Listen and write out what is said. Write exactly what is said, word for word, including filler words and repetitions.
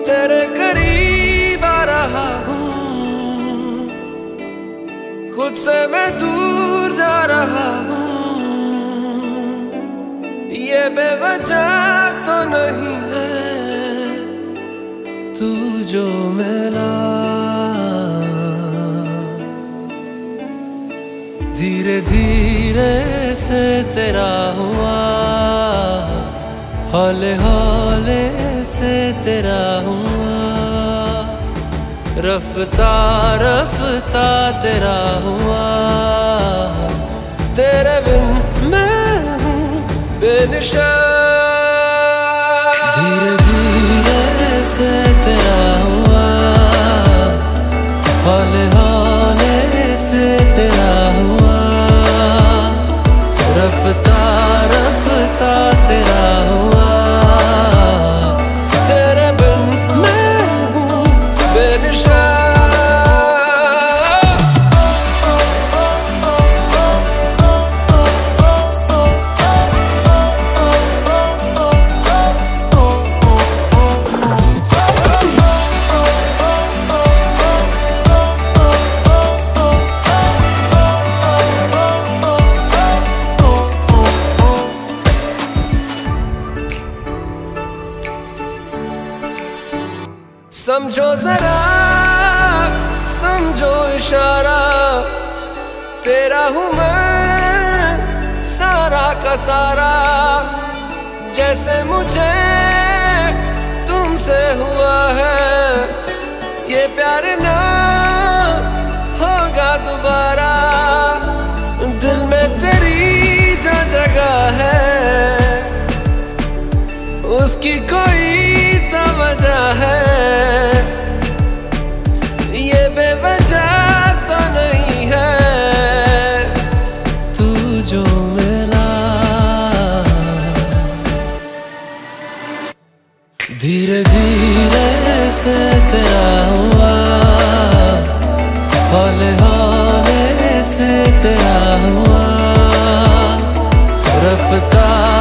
तेरे करीब आ रहा हूँ, खुद से मैं दूर जा रहा हूँ। ये बेवजह तो नहीं है तू जो मिला, धीरे धीरे से तेरा हुआ, हौले हौले से तेरा हुआ, रफ्ता रफ्ता तेरा हुआ। तेरे बिन मैं हूँ बेनिशान, धीरे धीरे से तेरा हुआ, हौले हौले से तेरा हुआ, रफ्ता रफ्ता तेरा हुआ। तेरे बिन मैं हूँ बेनिशान। समझो जरा समझो इशारा, तेरा हूँ मैं सारा का सारा। जैसे मुझे तुमसे हुआ है, ये प्यार ना होगा दोबारा। दिल में तेरी जो जगह है, उसकी कोई तो वजह है। ये बेवजह तो नहीं है तू जो मिला, धीरे धीरे से तेरा हुआ, हौले हौले से तेरा हुआ, रफ्ता